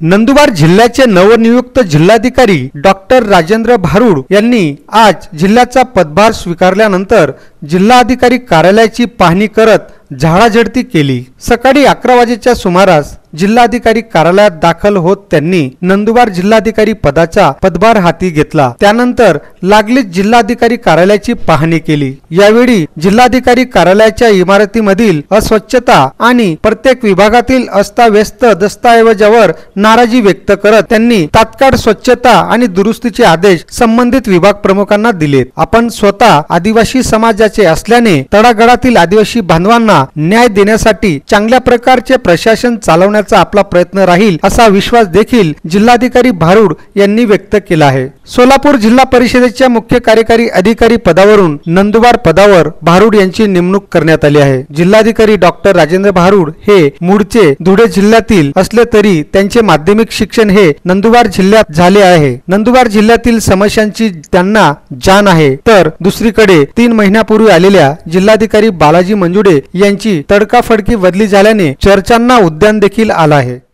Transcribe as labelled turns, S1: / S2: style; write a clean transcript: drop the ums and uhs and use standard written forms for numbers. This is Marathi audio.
S1: नंदुरबार जिल्ह्याचे नवनियुक्त जिल्हाधिकारी डॉक्टर राजेंद्र भारुड यांनी आज जिल्ह्याचा पदभार स्वीकारल्यानंतर जिल्हाधिकारी कार्यालयाची पाहणी करत झाडाझडती केली। सकाळी 11 वाजेच्या सुमारास जिल्हाधिकारी कार्यालयात दाखल होत त्यांनी नंदुरबार जिल्हाधिकारी पदाचा पदभार हाती घेतला। त्यानंतर लागलीच जिल्हाधिकारी कार्यालयाची पाहणी केली। यावेळी जिल्हाधिकारी कार्यालयाच्या इमारतीमधील अस्वच्छता आणि प्रत्येक विभागातील अस्ताव्यस्त दस्तऐवजावर नाराजी व्यक्त करत त्यांनी तात्काळ स्वच्छता आणि दुरुस्तीचे आदेश संबंधित विभाग प्रमुखांना दिलेत। आपण स्वतः आदिवासी समाजाचे असल्याने तळागाळातील आदिवासी बांधवांना न्याय देण्यासाठी चांगल्या प्रकारचे प्रशासन चालवण्याचा आपला प्रयत्न राहील असा विश्वास देखील जिल्हाधिकारी भारुड यांनी व्यक्त केला आहे। सोलापूर जिल्हा परिषदेच्या मुख्य कार्यकारी अधिकारी पदावरून नंदुरबार पदावर भारुड यांची नेमणूक करण्यात आली आहे। जिल्हाधिकारी डॉक्टर राजेंद्र भारुड हे मूळचे धुळे जिल्ह्यातील असले तरी त्यांचे माध्यमिक शिक्षण हे नंदुरबार जिल्ह्यात झाले आहे। नंदुरबार जिल्ह्यातील समस्यांची त्यांना जाण आहे। तर दुसरीकडे 3 महिन्यापूर्वी आलेल्या जिल्हाधिकारी बालाजी मंजुडे यांची तडकाफडकी बदली झाल्याने चर्चांना उद्यान देखील आला आहे।